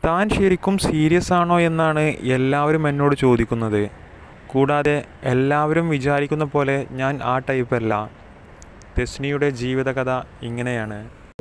താൻ ശരിക്കും സീരിയസ് ആണോ എന്നാണ് എല്ലാവരും എന്നോട് ചോദിക്കുന്നത്. കൂടാതെ എല്ലാവരും വിചാരിക്കുന്ന പോലെ ഞാൻ ആ ടൈപ്പല്ല. തെസ്നിയുടെ ജീവിതകഥ ഇങ്ങനെയാണ്.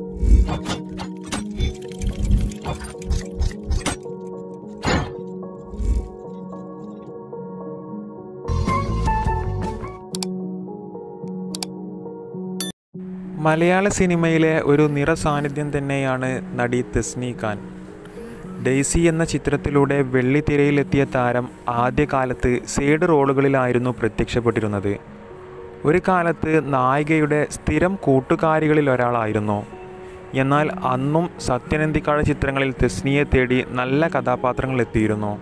മലയാള സിനിമയിലെ ഒരു നിറസാന്നിധ്യം തന്നെയാണ് നടി തെസ്നി ഖാൻ. ഡെയ്സി എന്ന ചിത്രത്തിലൂടെ വെള്ളിത്തിരയിലെത്തിയ താരം ആദ്യകാലത്ത് സൈഡ് റോളുകളിലായിരുന്നു പ്രത്യക്ഷപ്പെട്ടിരുന്നത്. ഒരു കാലത്ത് നായികയുടെ സ്ഥിരം കൂട്ടുകാരികളിൽ ഒരാളായിരുന്നു. എന്നാൽ അന്നും സത്യനന്തിക്കാട് ചിത്രങ്ങളിൽ തെസ്നിയെ തേടി നല്ല കഥാപാത്രങ്ങൾ എത്തിയിരുന്നു.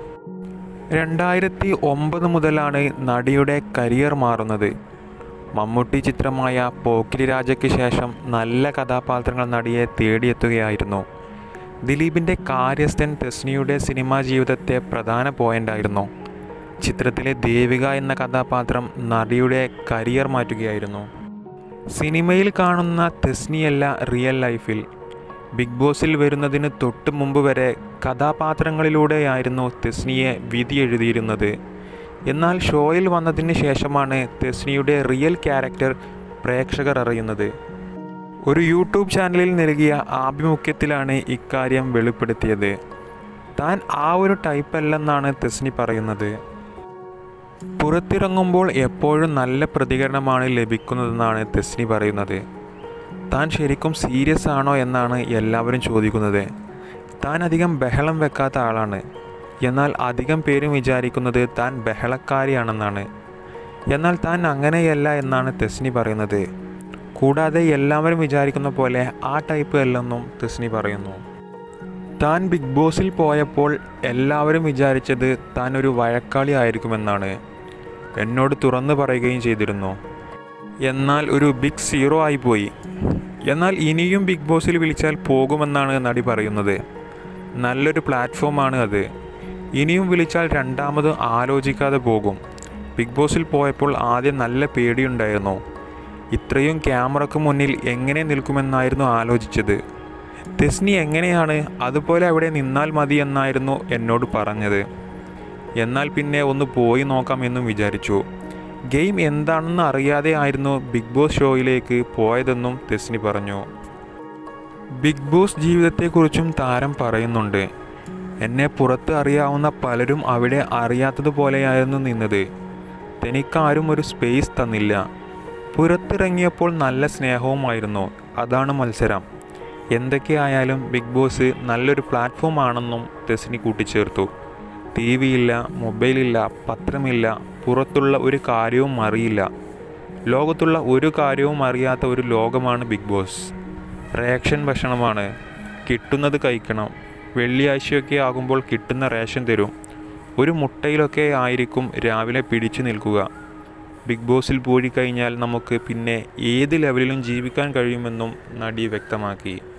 2009 മുതലാണ് നടിയുടെ കരിയർ മാറുന്നത്. മമ്മൂട്ടി ചിത്രമായ പോക്കിരി രാജയ്ക്ക് ശേഷം നല്ല കഥാപാത്രങ്ങൾ നടിയെ തേടിയെത്തുകയായിരുന്നു. ദിലീപിൻ്റെ കാര്യസ്ഥൻ തെസ്നിയുടെ സിനിമാ ജീവിതത്തെ പ്രധാന പോയിൻ്റായിരുന്നു. ചിത്രത്തിലെ ദേവിക എന്ന കഥാപാത്രം നടിയുടെ കരിയർ മാറ്റുകയായിരുന്നു. സിനിമയിൽ കാണുന്ന തെസ്നിയല്ല റിയൽ ലൈഫിൽ. ബിഗ് ബോസിൽ വരുന്നതിന് തൊട്ട് മുമ്പ് വരെ കഥാപാത്രങ്ങളിലൂടെയായിരുന്നു തെസ്നിയെ വിധി എഴുതിയിരുന്നത്. എന്നാൽ ഷോയിൽ വന്നതിന് ശേഷമാണ് തെസ്നിയുടെ റിയൽ ക്യാരക്ടർ പ്രേക്ഷകർ അറിയുന്നത്. ഒരു യൂട്യൂബ് ചാനലിൽ നൽകിയ ആഭിമുഖ്യത്തിലാണ് ഇക്കാര്യം വെളിപ്പെടുത്തിയത്. താൻ ആ ഒരു ടൈപ്പല്ലെന്നാണ് തെസ്നി പറയുന്നത്. പുറത്തിറങ്ങുമ്പോൾ എപ്പോഴും നല്ല പ്രതികരണമാണ് ലഭിക്കുന്നതെന്നാണ് തെസ്നി പറയുന്നത്. താൻ ശരിക്കും സീരിയസ് ആണോ എന്നാണ് എല്ലാവരും ചോദിക്കുന്നത്. താൻ അധികം ബഹളം വെക്കാത്ത ആളാണ്. എന്നാൽ അധികം പേരും വിചാരിക്കുന്നത് താൻ ബഹളക്കാരിയാണെന്നാണ്. എന്നാൽ താൻ അങ്ങനെയല്ല എന്നാണ് തെസ്നി പറയുന്നത്. കൂടാതെ എല്ലാവരും വിചാരിക്കുന്ന പോലെ ആ ടൈപ്പ് അല്ലെന്നും തെസ്നി പറയുന്നു. താൻ ബിഗ് ബോസിൽ പോയപ്പോൾ എല്ലാവരും വിചാരിച്ചത് താൻ ഒരു വഴക്കാളി ആയിരിക്കുമെന്നാണ്. എന്നോട് തുറന്നു പറയുകയും ചെയ്തിരുന്നു. എന്നാൽ ഒരു ബിഗ് സീറോ ആയിപ്പോയി. എന്നാൽ ഇനിയും ബിഗ് ബോസിൽ വിളിച്ചാൽ പോകുമെന്നാണ് നടി പറയുന്നത്. നല്ലൊരു പ്ലാറ്റ്ഫോമാണ് അത്. ഇനിയും വിളിച്ചാൽ രണ്ടാമത് ആലോചിക്കാതെ പോകും. ബിഗ് ബോസിൽ പോയപ്പോൾ ആദ്യം നല്ല പേടിയുണ്ടായിരുന്നു. ഇത്രയും ക്യാമറയ്ക്ക് മുന്നിൽ എങ്ങനെ നിൽക്കുമെന്നായിരുന്നു ആലോചിച്ചത്. തെസ്നി എങ്ങനെയാണ് അതുപോലെ അവിടെ നിന്നാൽ മതി എന്നായിരുന്നു എന്നോട് പറഞ്ഞത്. എന്നാൽ പിന്നെ ഒന്ന് പോയി നോക്കാമെന്നും വിചാരിച്ചു. ഗെയിം എന്താണെന്ന് അറിയാതെ ആയിരുന്നു ബിഗ് ബോസ് ഷോയിലേക്ക് പോയതെന്നും തെസ്നി പറഞ്ഞു. ബിഗ് ബോസ് ജീവിതത്തെക്കുറിച്ചും താരം പറയുന്നുണ്ട്. എന്നെ പുറത്ത് അറിയാവുന്ന പലരും അവിടെ അറിയാത്തതുപോലെയായിരുന്നു നിന്നത്. തനിക്കാരും ഒരു സ്പേസ് തന്നില്ല. പുറത്തിറങ്ങിയപ്പോൾ നല്ല സ്നേഹവുമായിരുന്നു. അതാണ് മത്സരം. എന്തൊക്കെയായാലും ബിഗ് ബോസ് നല്ലൊരു പ്ലാറ്റ്ഫോം ആണെന്നും തെസ്നി കൂട്ടിച്ചേർത്തു. TV ഇല്ല, മൊബൈലില്ല, പത്രമില്ല, പുറത്തുള്ള ഒരു കാര്യവും അറിയില്ല. ലോകത്തുള്ള ഒരു കാര്യവും അറിയാത്ത ഒരു ലോകമാണ് ബിഗ് ബോസ്. റേഷൻ ഭക്ഷണമാണ്. കിട്ടുന്നത് കഴിക്കണം. വെള്ളിയാഴ്ചയൊക്കെ ആകുമ്പോൾ കിട്ടുന്ന റേഷൻ തരും. ഒരു മുട്ടയിലൊക്കെ ആയിരിക്കും രാവിലെ പിടിച്ചു നിൽക്കുക. ബിഗ് ബോസിൽ പോയി കഴിഞ്ഞാൽ നമുക്ക് പിന്നെ ഏത് ലെവലിലും ജീവിക്കാൻ കഴിയുമെന്നും നടി വ്യക്തമാക്കി.